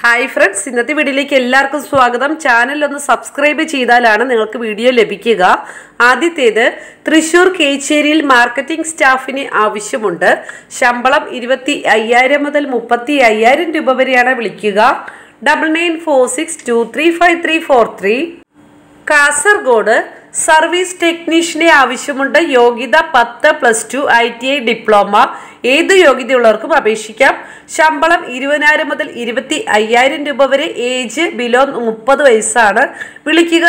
Hi friends, ഇന്നത്തെ വീഡിയോയിലേക്ക് എല്ലാവർക്കും സ്വാഗതം. ചാനൽ ഒന്ന് സബ്സ്ക്രൈബ് ചെയ്താലാണ് നിങ്ങൾക്ക് വീഡിയോ ലഭിക്കുക. ആദ്യത്തേത്, തൃശ്ശൂർ കേച്ചേരിയിൽ മാർക്കറ്റിംഗ് സ്റ്റാഫിന് ആവശ്യമുണ്ട്. ശമ്പളം 25,000 മുതൽ 35,000 രൂപ വരെയാണ്. വിളിക്കുക 9946235343. കാസർഗോഡ് സർവീസ് ടെക്നീഷ്യനെ ആവശ്യമുണ്ട്. യോഗ്യത 10+2 ITI ഡിപ്ലോമ. ഏത് യോഗ്യതയുള്ളവർക്കും അപേക്ഷിക്കാം. ശമ്പളം 20,000 മുതൽ 25,000 രൂപ വരെ. ഏജ് ബിലോ 30 വയസ്സാണ്. വിളിക്കുക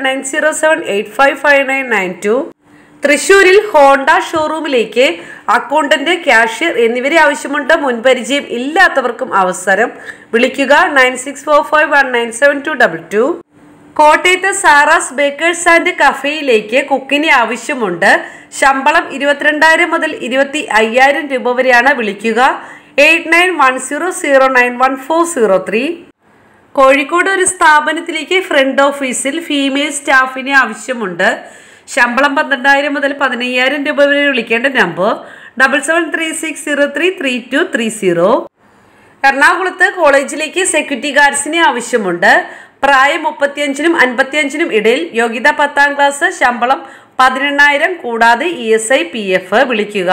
7907855992. തൃശ്ശൂരിൽ ഹോണ്ട ഷോറൂമിലേക്ക് അക്കൗണ്ടന്റ്, കാഷ്യർ എന്നിവരെ ആവശ്യമുണ്ട്. മുൻപരിചയം ഇല്ലാത്തവർക്കും അവസരം. വിളിക്കുക 9645197222. കോട്ടയത്ത് സാറാസ് ബേക്കേഴ്സ് ആൻഡ് കഫേയിലേക്ക് കുക്കിനെ ആവശ്യമുണ്ട്. ശമ്പളം 22,000 മുതൽ 25,000 രൂപ വരെയാണ്. വിളിക്കുക 8910091403. കോഴിക്കോട് ഒരു സ്ഥാപനത്തിലേക്ക് ഫ്രണ്ട് ഓഫീസിൽ ഫീമെയിൽ സ്റ്റാഫിനെ ആവശ്യമുണ്ട്. ശമ്പളം 12,000 മുതൽ 15,000 രൂപ വരെ. വിളിക്കേണ്ട നമ്പർ 7736033230. എറണാകുളത്ത് കോളേജിലേക്ക് സെക്യൂരിറ്റി ഗാർഡ്സിനെ ആവശ്യമുണ്ട്. പ്രായം 35-നും 55-നും ഇടയിൽ. യോഗ്യത 10ാം ക്ലാസ്. ശമ്പളം 18,000 കൂടാതെ ESI PF. വിളിക്കുക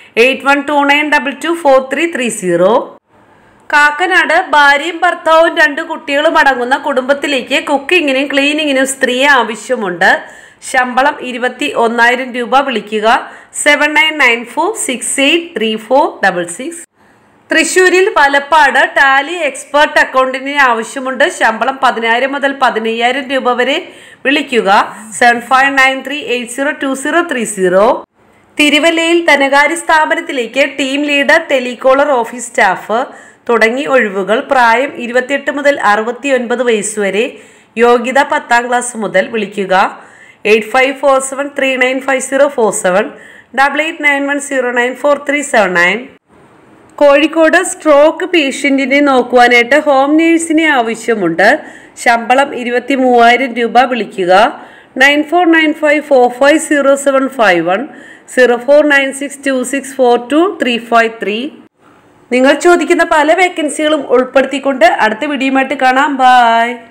8129224330. കാക്കനാട് ഭാര്യയും ഭർത്താവും 2 കുട്ടികളും അടങ്ങുന്ന കുടുംബത്തിലേക്ക് കുക്കിങ്ങിനും ക്ലീനിങ്ങിനും സ്ത്രീയെ ആവശ്യമുണ്ട്. ശമ്പളം 21,000 രൂപ. വിളിക്കുക 7994683466. തൃശ്ശൂരിൽ വലപ്പാട് ടാലി എക്സ്പെർട്ട് അക്കൗണ്ടിനെ ആവശ്യമുണ്ട്. ശമ്പളം 10,000 മുതൽ 15,000 രൂപ വരെ. വിളിക്കുക 7593802030. തിരുവല്ലയിൽ ധനകാര്യ സ്ഥാപനത്തിലേക്ക് team leader, telecaller, office staff തുടങ്ങി ഒഴിവുകൾ. പ്രായം 28 മുതൽ 69 വയസ്സ് വരെ. യോഗ്യത 10ാം ക്ലാസ് മുതൽ. വിളിക്കുക 8547395047 8891094379. കോഴിക്കോട് സ്ട്രോക്ക് പേഷ്യൻറ്റിനെ നോക്കുവാനായിട്ട് ഹോം നേഴ്സിനെ ആവശ്യമുണ്ട്. ശമ്പളം 23,000 രൂപ. വിളിക്കുക 9495450751 0496264235. നിങ്ങൾ ചോദിക്കുന്ന പല വേക്കൻസികളും ഉൾപ്പെടുത്തിക്കൊണ്ട് അടുത്ത വീഡിയോയുമായിട്ട് കാണാം. ബൈ.